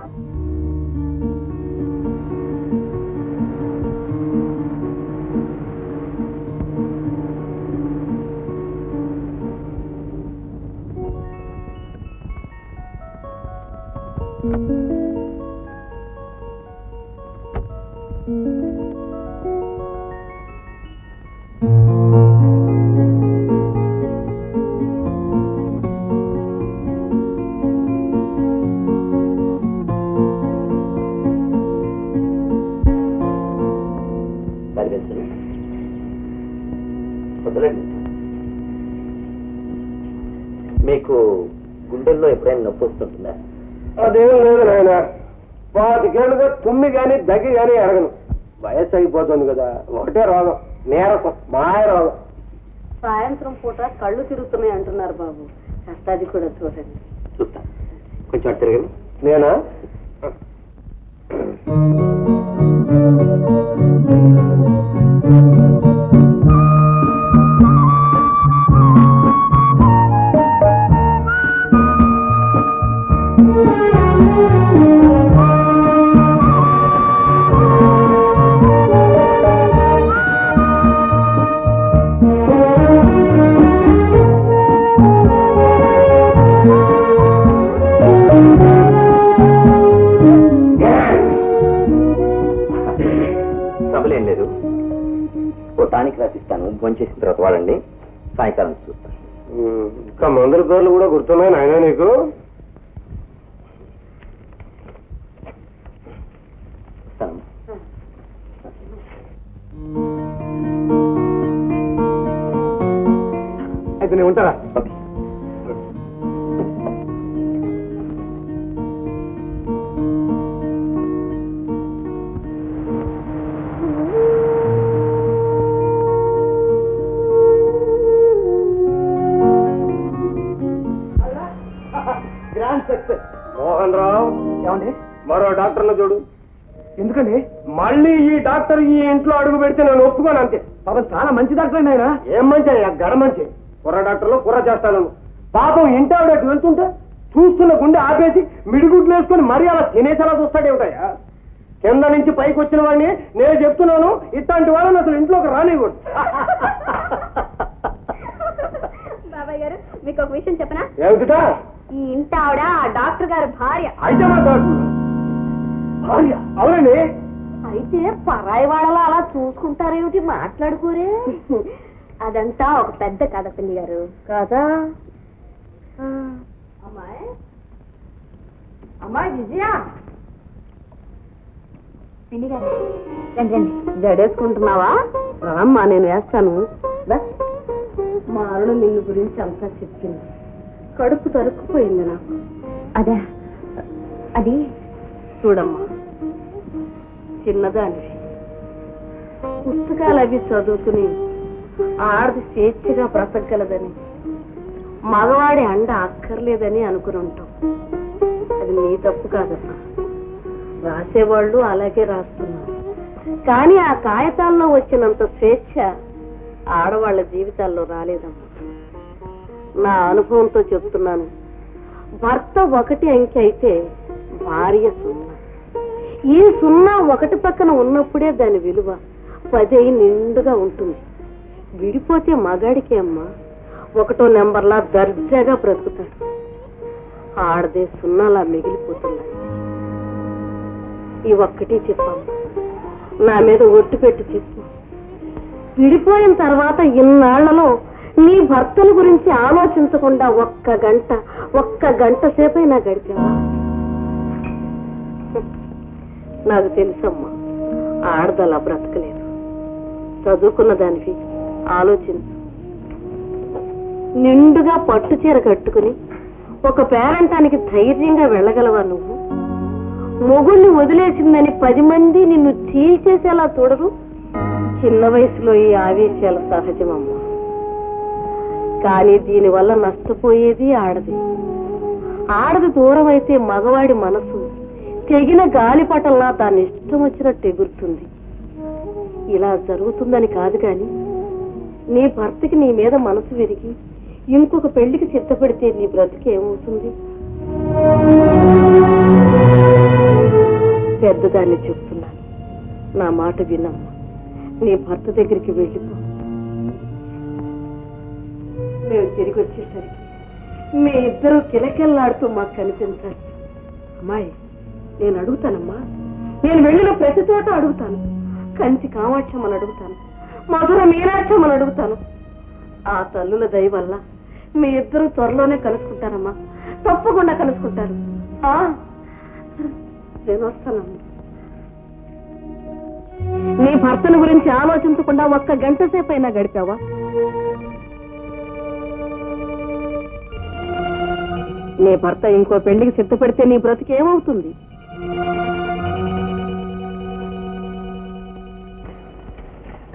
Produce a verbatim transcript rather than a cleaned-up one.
మీకు గుండెల్లో ఎప్పుడైనా నొప్పి వస్తుంటుందా? అదేం లేదు నాయన, పాతికేళ్ళుగా తుమ్మి కానీ దగ్గి కానీ అడగను. వయస్సు అయిపోతుంది కదా, ఒకటే రోగం, నీరసం, మాయ రోగం. సాయంత్రం పూట కళ్ళు తిరుగుతున్నాయి అంటున్నారు బాబు, కాస్త అది కూడా చూడండి. చూస్తా, కొంచెం అటు తిరగండి. నేనా? ట్రబుల్ ఏం లేదు, ఓ టానిక్ రాసిస్తాను, భోంచేసిన తర్వాత వాడండి, సాయంకాలం చూస్తాను. ఇంకా మందుల పేర్లు కూడా గుర్తున్నాయి నాయన నీకు? అయితే నేను ఉంటారా? Grand success. మోహన్ రావు, ఏమండి మరో డాక్టర్ను చూడు. ఎందుకండి? మళ్ళీ ఈ డాక్టర్ ఈ ఇంట్లో అడుగు పెడితే నేను ఒప్పుకోను అంతే. పాపం చాలా మంచి డాక్టర్ అండి ఆయన. ఏం మంచి, గడ మంచి. కుర్ర డాక్టర్లో కుర్ర చేస్తాను. పాపం ఇంటి ఆవిడ వెళ్తుంటే చూస్తున్న గుండె ఆపేసి మిడిగుడ్లు వేసుకుని మరీ అలా తినేసేలా చూస్తాడే ఉంటాయా? కింద నుంచి పైకి వచ్చిన వాడిని నేను చెప్తున్నాను, ఇట్లాంటి వాళ్ళని అసలు ఇంట్లోకి రానివ్వడు. బాబాయ్ గారు, మీకు ఒక విషయం చెప్పనా? ఏమిటా? ఈ ఇంటి ఆవిడ డాక్టర్ గారి భార్య. అయితే మా భార్య? అవునండి. అయితే పరాయి వాళ్ళలో అలా చూసుకుంటారేమిటి, మాట్లాడుకోరే? అదంతా ఒక పెద్ద కథ పిల్లి గారు. కదా అమ్మాయి? అమ్మాయి విజయ, పిల్లి గారు రండి రండి. జడేసుకుంటున్నావా? రామ్మా, నేను వేస్తాను. మా అరుణ నిన్ను గురించి అంతా చెప్పింది. కడుపు తరుక్కుపోయింది నాకు. అదే అది చూడమ్మా, చిన్నదాని పుస్తకాలు అవి చదువుకుని ఆడది స్వేచ్ఛగా బ్రతకగలదని, మగవాడి అండ అక్కర్లేదని అనుకుని ఉంటాం. అది నీ తప్పు కాదమ్మా, రాసేవాళ్ళు అలాగే రాస్తున్నారు. కానీ ఆ కాగితాల్లో వచ్చినంత స్వేచ్ఛ ఆడవాళ్ల జీవితాల్లో రాలేదమ్మా. నా అనుభవంతో చెప్తున్నాను. భర్త ఒకటి అంకె అయితే భార్య సున్నా. ఈ సున్నా ఒకటి పక్కన ఉన్నప్పుడే దాని విలువ పది నిండుగా ఉంటుంది. విడిపోతే మగాడికే అమ్మా ఒకటో నెంబర్లా దర్జాగా బ్రతుకుతాడు. ఆడదే సున్నాలా మిగిలిపోతున్నాయి. ఈ ఒక్కటి చెప్పాము, నా మీద ఒట్టు పెట్టి చెప్పు. విడిపోయిన తర్వాత ఇన్నాళ్లలో నీ భర్తల గురించి ఆలోచించకుండా ఒక్క గంట ఒక్క గంట సేపైనా గడిపావా? నాకు తెలుసమ్మా, ఆడదలా బ్రతకలేదు. చదువుకున్న దానికి ఆలోచించు. నిండుగా పట్టు చీర కట్టుకుని ఒక పేరంటానికి ధైర్యంగా వెళ్ళగలవా నువ్వు? మొగుణ్ణి వదిలేసిందని పది మంది నిన్ను చీల్చేసేలా చూడరు. చిన్న వయసులో ఈ ఆవేశాలు సహజమమ్మా. కానీ దీనివల్ల నష్టపోయేది ఆడది. ఆడది దూరం అయితే మగవాడి మనసు తెగిన గాలిపటంలా దాన్ని ఇష్టం వచ్చినట్టు ఎగురుతుంది. ఇలా జరుగుతుందని కాదు కానీ నీ భర్తకి నీ మీద మనసు విరిగి ఇంకొక పెళ్లికి సిద్ధపడితే నీ బ్రతికి ఏమవుతుంది? దాన్ని చెప్తున్నాను, నా మాట వినమ్మా. నీ భర్త దగ్గరికి వెళ్ళిపో. మేము తిరిగి వచ్చేసరికి మీ ఇద్దరు కిలకిల్లాడుతూ మాకు కనిపించాలి. అమ్మాయి, నేను అడుగుతానమ్మా, నేను వెళ్ళిన ప్రతి చోట అడుగుతాను. కంచి కామాక్షమ్మని అడుగుతాను, మధుర మీనాక్షమ్మని అడుగుతాను. ఆ తల్లుల దయ వల్ల మీ ఇద్దరు త్వరలోనే కలుసుకుంటారమ్మా, తప్పకుండా కలుసుకుంటారు. నేను వస్తానమ్మా. నీ భర్తను గురించి ఆలోచించకుండా ఒక్క గంట సేపు అయినా గడిపావా? నీ భర్త ఇంకో పెళ్లికి సిద్ధపడితే నీ బ్రతికేమవుతుంది?